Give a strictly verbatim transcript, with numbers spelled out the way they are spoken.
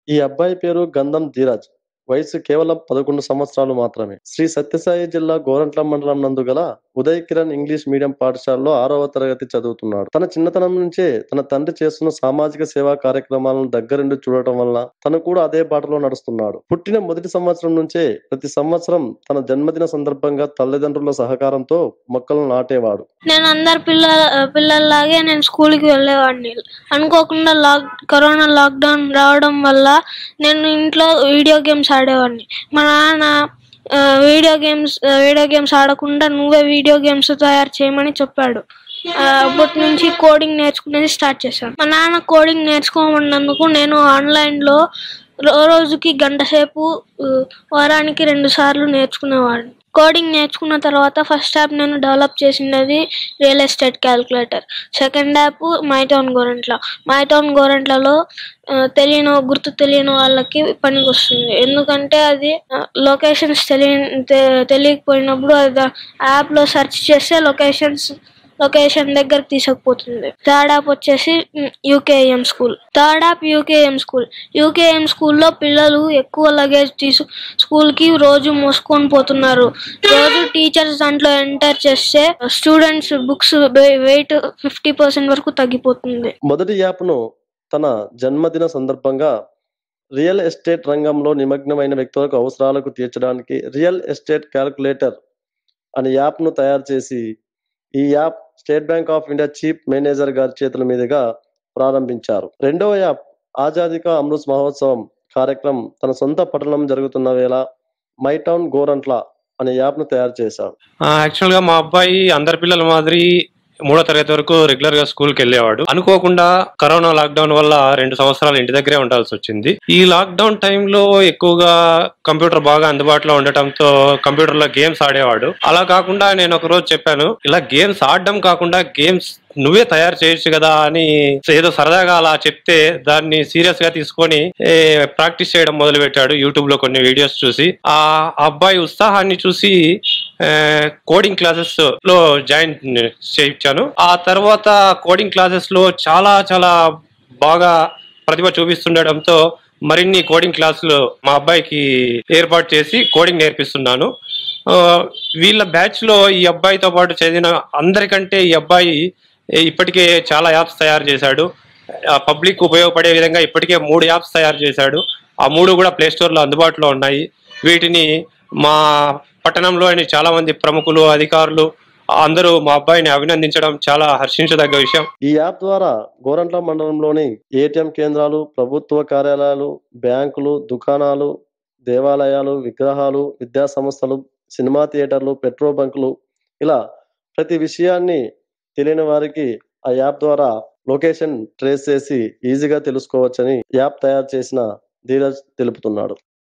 ఈ అబ్బాయి పేరు గంధం ధీరజ్. వయసు కేవలం పదకొండు సంవత్సరాలు మాత్రమే. శ్రీ సత్యసాయి జిల్లా గోరంట్ల మండలం నందు గల ఉదయ్ కిరణ్ ఇంగ్లీష్ మీడియం పాఠశాలలో ఆరవ తరగతి చదువుతున్నాడు. తన చిన్నతనం నుంచే తన తండ్రి చేస్తున్న సామాజిక సేవా కార్యక్రమాలను దగ్గరుండి చూడటం వల్ల తను కూడా అదే బాటలో నడుస్తున్నాడు. పుట్టిన మొదటి సంవత్సరం నుంచే ప్రతి సంవత్సరం తన జన్మదిన సందర్భంగా తల్లిదండ్రుల సహకారంతో మొక్కలను నాటేవాడు. నేను అందరు పిల్లల పిల్లల్లాగే నేను స్కూల్కి వెళ్ళేవాడిని. అనుకోకుండా లాక్ కరోనా లాక్డౌన్ రావడం వల్ల నేను ఇంట్లో వీడియో గేమ్స్ ఆడేవాడిని. మా నాన్న వీడియో గేమ్స్ వీడియో గేమ్స్ ఆడకుండా నువ్వే వీడియో గేమ్స్ తయారు చేయమని చెప్పాడు. అప్పటి నుంచి కోడింగ్ నేర్చుకునేది స్టార్ట్ చేశాను. మా నాన్న కోడింగ్ నేర్చుకోమన్నందుకు నేను ఆన్లైన్లో రోజుకి గంట సేపు వారానికి రెండు సార్లు నేర్చుకునేవాడిని. కోడింగ్ నేర్చుకున్న తర్వాత ఫస్ట్ యాప్ నేను డెవలప్ చేసినది real estate calculator. Second app my town Gorantla. My town గోరంట్లలో తెలియని గుర్తు తెలియని వాళ్ళకి పనికి వస్తుంది. ఎందుకంటే అది లొకేషన్స్ తెలియ తెలియకపోయినప్పుడు అది యాప్లో సెర్చ్ చేస్తే లొకేషన్స్ లొకేషన్ దగ్గరకు తీసుకుపోతుంది. థర్డ్ యాప్ వచ్చేసి UKM school. Third app UKM school. UKM స్కూల్లో పిల్లలు ఎక్కువ లగేజ్ తీసు స్కూల్కి రోజు మోసుకొని పోతున్నారు. రోజు టీచర్స్ దాంట్లో ఎంటర్ చేస్తే students books weight fifty percent వరకు తగ్గిపోతుంది. మొదటి యాప్ను తన జన్మదిన సందర్భంగా రియల్ ఎస్టేట్ రంగంలో నిమగ్నమైన వ్యక్తులకు అవసరాలకు తీర్చడానికి రియల్ ఎస్టేట్ క్యాల్కులేటర్ అనే యాప్ను తయారు చేసి ఈ app State Bank of India chief manager గారి చేతుల మీదుగా ప్రారంభించారు. రెండవ యాప్ ఆజాదీ కా అమృత్ మహోత్సవం కార్యక్రమం తన సొంత పట్టణం జరుగుతున్న వేళ మైటౌన్ గోరంట్ల అనే యాప్ ను తయారు చేశారు. యాక్చువల్ గా మా అబ్బాయి అందరి పిల్లల మాదిరి మూడో తరగతి వరకు రెగ్యులర్ గా స్కూల్ కి వెళ్ళేవాడు. అనుకోకుండా కరోనా లాక్డౌన్ వల్ల రెండు సంవత్సరాలు ఇంటి దగ్గరే ఉండాల్సి వచ్చింది. ఈ లాక్డౌన్ టైంలో ఎక్కువగా కంప్యూటర్ బాగా అందుబాటులో ఉండటంతో కంప్యూటర్ లో గేమ్స్ ఆడేవాడు. అలా కాకుండా నేను ఒక రోజు చెప్పాను, ఇలా గేమ్స్ ఆడడం కాకుండా గేమ్స్ నువ్వే తయారు చేయొచ్చు కదా అని ఏదో సరదాగా అలా చెప్తే దాన్ని సీరియస్ గా తీసుకొని ప్రాక్టీస్ చేయడం మొదలు పెట్టాడు. యూట్యూబ్ లో కొన్ని వీడియోస్ చూసి ఆ అబ్బాయి ఉత్సాహాన్ని చూసి కోడింగ్ క్లాసెస్ లో జాయిన్ చేయించాను. ఆ తర్వాత కోడింగ్ క్లాసెస్ లో చాలా చాలా బాగా ప్రతిభ చూపిస్తుండటంతో మరిన్ని కోడింగ్ క్లాసులు మా అబ్బాయికి ఏర్పాటు చేసి కోడింగ్ నేర్పిస్తున్నాను. వీళ్ళ బ్యాచ్ లో ఈ అబ్బాయితో పాటు చదివిన అందరికంటే ఈ అబ్బాయి ఇప్పటికే చాలా యాప్స్ తయారు చేశాడు. పబ్లిక్ ఉపయోగపడే విధంగా ఇప్పటికే మూడు యాప్స్ తయారు చేశాడు. ఆ మూడు కూడా ప్లే స్టోర్ లో అందుబాటులో ఉన్నాయి. వీటిని మా పట్టణంలో చాలా మంది ప్రముఖులు అధికారులు అందరూ మా అబ్బాయిని అభినందించడం చాలా హర్షించదగ్గ విషయం. ఈ యాప్ ద్వారా గోరంట్ల మండలంలోని ఏటీఎం కేంద్రాలు, ప్రభుత్వ కార్యాలయాలు, బ్యాంకులు, దుకాణాలు, దేవాలయాలు, విగ్రహాలు, విద్యా సంస్థలు, సినిమా థియేటర్లు, పెట్రోల్ బంకులు ఇలా ప్రతి విషయాన్ని తెలియని వారికి ఆ యాప్ ద్వారా లొకేషన్ ట్రేస్ చేసి ఈజీగా తెలుసుకోవచ్చని యాప్ తయారు చేసిన ధీరజ్ తెలుపుతున్నాడు.